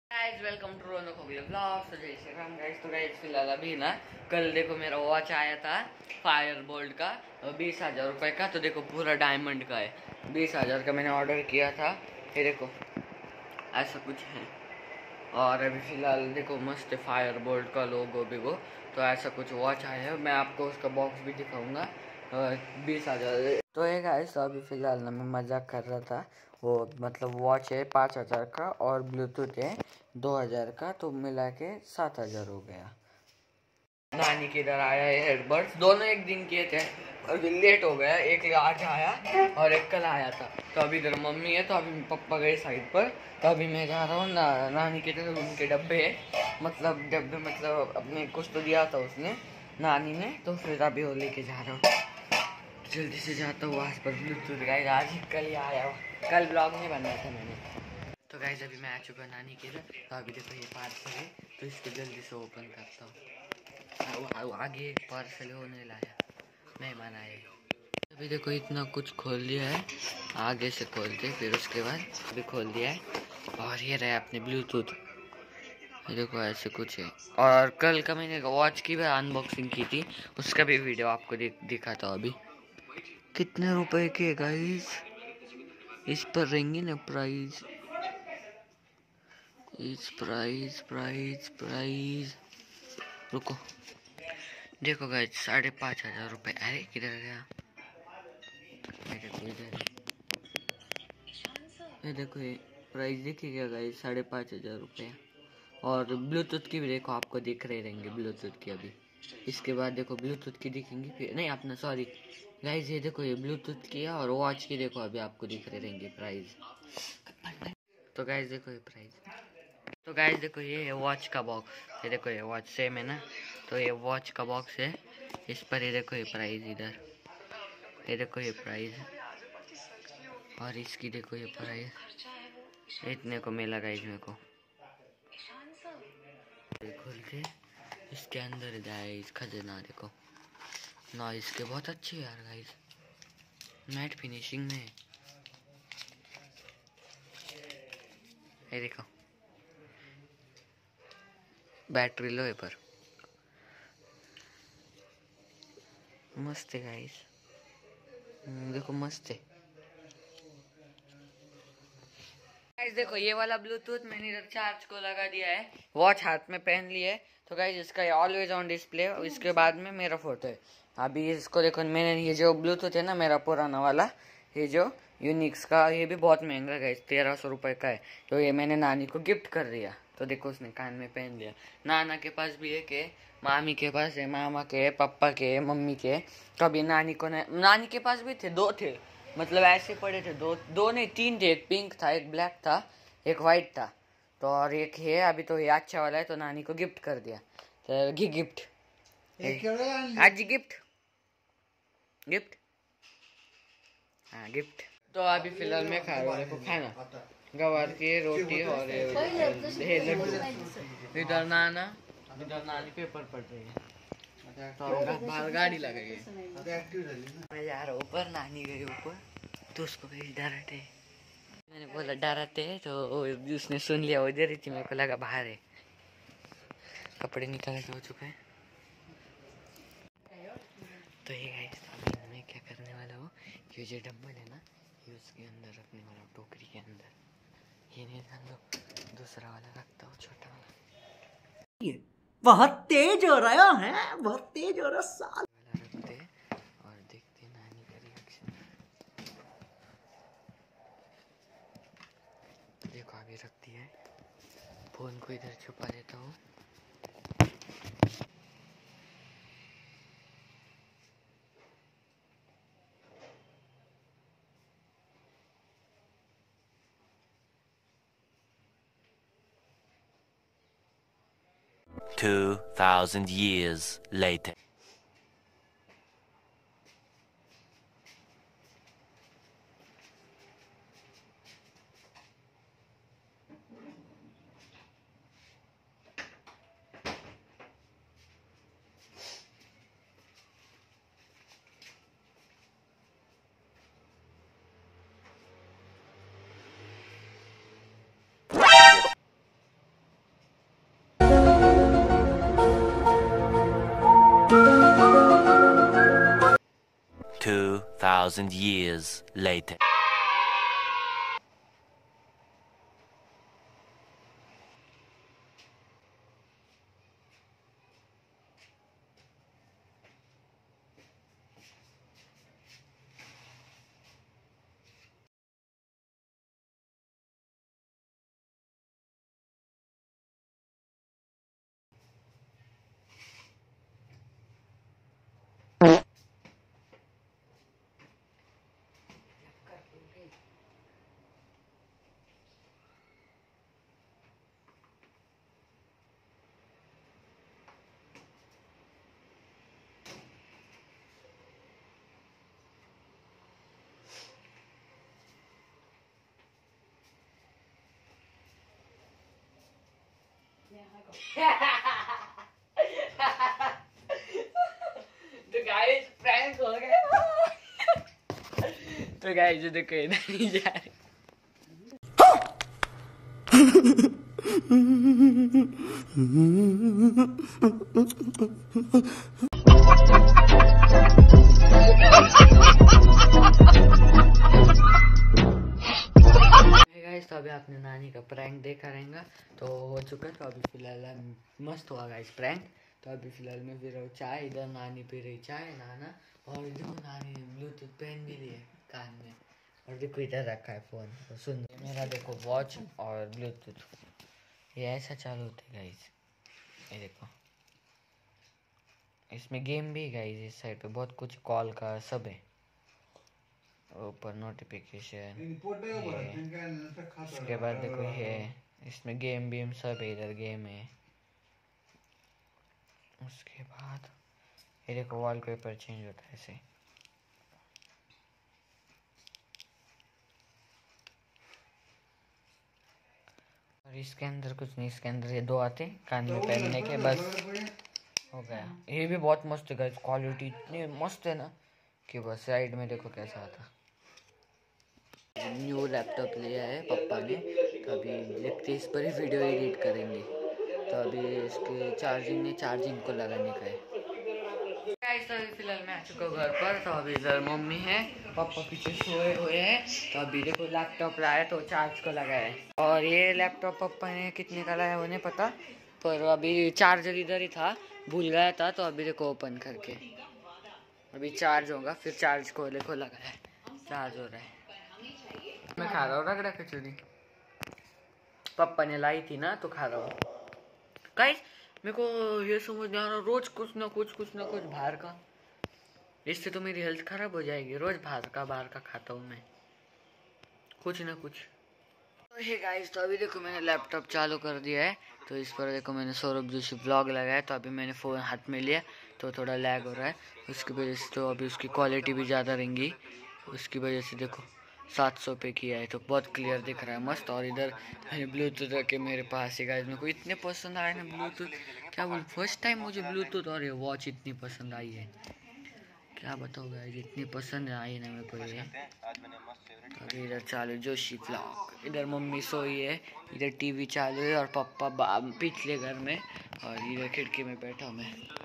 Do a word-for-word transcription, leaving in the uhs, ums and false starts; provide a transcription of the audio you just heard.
Guys welcome to Ronak हो गया blog. तो जय श्री राम गाइस। तो गाइस फिलहाल अभी ना कल देखो मेरा वॉच आया था फायर बोल्ट का बीस हजार रुपये का। तो देखो पूरा डायमंड का है, बीस हजार का मैंने ऑर्डर किया था। ये देखो ऐसा कुछ है। और अभी फिलहाल देखो मस्त फायर बोल्ट का लोगो भी वो। तो ऐसा कुछ वॉच आया है, मैं आपको उसका बॉक्स भी दिखाऊंगा। बीस हजार तो है गाइस। अभी फिलहाल ना मैं मजाक कर रहा था। वो मतलब वॉच है पाँच हजार का और ब्लूटूथ है दो हजार का, तो मिला के सात हजार हो गया। नानी के इधर आया है हेडबड्स, दोनों एक दिन किए थे। अभी लेट हो गया, एक आज आया और एक कल आया था। तो अभी इधर मम्मी है, तो अभी पापा गए साइड पर। तो अभी मैं जा रहा हूँ ना नानी के इधर, उनके डब्बे है, मतलब डब्बे मतलब अपने कुछ तो दिया था उसने नानी ने, तो फिर अभी वो लेके जा रहा हूँ। जल्दी से जाता हूँ आज पर ब्लूटूथ गाइस, आज ही कल ही आया हुआ, कल ब्लॉग नहीं बनाया था मैंने। तो गाइस अभी मैं आ चुका नानी के इधर। तो अभी देखो ये पार्सल है, तो इसको जल्दी से ओपन करता हूँ। आगे पार्सल होने लाया, मेहमान आए। अभी देखो इतना कुछ खोल दिया है, आगे से खोलते फिर उसके बाद अभी खोल दिया है। और ये रहा अपने ब्लूटूथ, ये देखो ऐसे कुछ है। और कल का मैंने वॉच की भी अनबॉक्सिंग की थी, उसका भी वीडियो आपको दिखाता हूँ। अभी कितने रुपए के गाइस, इस पर रहेंगे ना प्राइस, इस प्राइस प्राइस प्राइस रुको देखो गाइस, साढ़े पाँच हजार रुपये। अरे किधर गया, ये देखो ये प्राइस देखिएगा गाइस, साढ़े पाँच हजार रुपये। और ब्लूटूथ की भी देखो, आपको दिख रहे रहेंगे ब्लूटूथ की। अभी इसके बाद देखो ब्लूटूथ की दिखेंगी, फिर नहीं अपना सॉरी गाइस, ये देखो ये ब्लूटूथ की है और वॉच की देखो अभी आपको दिख रहे रहेंगे प्राइस। तो गाइस देखो ये प्राइस, तो गाइस देखो ये है वॉच का बॉक्स। ये देखो ये वॉच सेम है ना, तो ये वॉच का बॉक्स है। इस पर ये देखो ये प्राइस, इधर ये देखो ये प्राइस, और इसकी देखो ये प्राइस। इतने को मिला गाइस मेरे को। खोल के इसके अंदर जाए इस खजाना, देखो ना इसके बहुत अच्छी यार गाइस, मैट फिनिशिंग में। ये देखो बैटरी लो है पर मस्त है गाइस, देखो मस्त है गाइस। देखो ये वाला ब्लूटूथ मैंने इधर चार्ज को लगा दिया है, वॉच हाथ में पहन ली है। तो गाइस इसका ऑलवेज ऑन डिस्प्ले, इसके बाद में मेरा फोटो है। अभी इसको देखो, मैंने ये जो ब्लूटूथ है ना मेरा पुराना वाला, ये जो यूनिक्स का, ये भी बहुत महंगा गाइस, तेरह सौ रुपये का है। तो ये मैंने नानी को गिफ्ट कर दिया, तो देखो उसने कान में पहन लिया। नाना के पास भी है के, मामी के पास है, मामा के, पापा के, मम्मी के। कभी नानी को न, नानी के पास भी थे, दो थे, मतलब ऐसे पड़े थे, दो दो नहीं तीन थे, एक पिंक था, एक ब्लैक था, एक वाइट था। तो और एक है अभी, तो ये अच्छा वाला है, तो नानी को गिफ्ट कर दिया। तो घी गिफ्ट आज गिफ्ट गिफ्ट हाँ गिफ्ट। तो अभी फिलहाल मैं खा रहा हूँ देखो खाना, गवार की रोटी और लड्डू। इधर नाना, इधर नानी पेपर पढ़ रही है, तो बाहर गाड़ी लगाई। मैं जा रहा हूँ ऊपर, नानी गई ऊपर, तो उसको कहीं डराते, मैंने बोला डराते है, तो उसने सुन लिया, वो इधर ही थी, मेरे को लगा बाहर है। कपड़े निकाल के हो चुके हैं। तो ये गाइस अभी मैं क्या करने वाला हूँ, ये जो डम्बल है ना, ये उसके अंदर रखने वाला हूँ, टोकरी के अंदर। ये नहीं डाल दो, दूसरा वाला रखता हूँ, छोटा वाला। बहुत तेज हो रहा है, बहुत तेज हो रहा साल वाला रखते और देखते नानी का रिएक्शन। देखो अभी रखती है, फोन को इधर छुपा देता हूँ। Two thousand years later. thousand years later. तो गाइस प्रैंक हो गया। तो गाइस देखो इधर नहीं जा रहे। गाइस तो अभी आपने नानी का प्रैंक देखा रहेगा तो हो चुका। तो अभी फिलहाल मस्त हुआ गाइस प्रैंक। तो अभी फिलहाल मैं पी रहा हूँ चाय, इधर नानी पी रही चाय नाना, और देखो नानी ने ब्लूटूथ पहन भी लिया कान में, और देखो इधर रखा है फोन। तो सुन मेरा देखो वॉच और ब्लूटूथ ये ऐसा चालू होता है गाइस। ये देखो इसमें गेम भी गाइस, इस साइड पे बहुत कुछ कॉल का सब है, ऊपर नोटिफिकेशन, इसके बाद देखो ये इसमें गेम बीम सब है, इधर गेम है। उसके बाद ये देखो वॉलपेपर चेंज होता है ऐसे। और इसके अंदर कुछ नहीं, इसके अंदर ये दो आते कान में पहनने के, बस हो गया। ये भी बहुत मस्त है गाइस, क्वालिटी इतनी मस्त है ना कि बस। साइड में देखो कैसा आता। न्यू लैपटॉप लिया है पापा ने, तो अभी देखते इस पर ही वीडियो एडिट करेंगे। तो अभी इसके चार्जिंग ने चार्जिंग को लगाने का है। गाइस तो अभी फिलहाल मैं आ चुका हूँ घर पर। तो अभी इधर मम्मी है, पापा पीछे सोए हुए हैं। तो अभी देखो लैपटॉप लाया तो चार्ज को लगाया है। और ये लैपटॉप पापा ने कितने का लाया वो नहीं पता, पर अभी चार्जर इधर ही था, भूल गया था। तो अभी देखो ओपन करके अभी चार्ज होगा, फिर चार्ज को देखो लगाया है, चार्ज हो रहा है। मैं खा रहा हूँ रगड़ा कचौरी, पापा ने लाई थी ना तो खा रहा हूँ। गाइस मेरे को ये समझ नहीं आ रहा, रोज कुछ ना कुछ कुछ ना कुछ बाहर का, इससे तो मेरी हेल्थ खराब हो जाएगी। रोज बाहर का बाहर का खाता हूँ मैं कुछ ना कुछ। तो हे गाइस तो अभी देखो मैंने लैपटॉप चालू कर दिया है। तो इस पर देखो मैंने सौरभ जोशी ब्लॉग लगाया। तो अभी मैंने फ़ोन हाथ में लिया तो थोड़ा लैग हो रहा है, उसकी वजह से तो अभी उसकी क्वालिटी भी ज़्यादा रहेंगी। उसकी वजह से देखो सात सौ पे किया है तो बहुत क्लियर दिख रहा है, मस्त। और इधर मैंने ब्लूटूथ रखे मेरे पास ही गाइस। मेरे को इतने पसंद आए ना ब्लूटूथ, क्या बोल, फर्स्ट टाइम मुझे ब्लूटूथ और ये वॉच इतनी पसंद आई है, क्या बताओ गाइस, इतनी पसंद आई ना मेरे को ये। तो अभी इधर चालू जोशी व्लॉग, इधर मम्मी सोई है, इधर टीवी चालू है, और पापा पिछले घर में, और इधर खिड़की में बैठा हूँ मैं।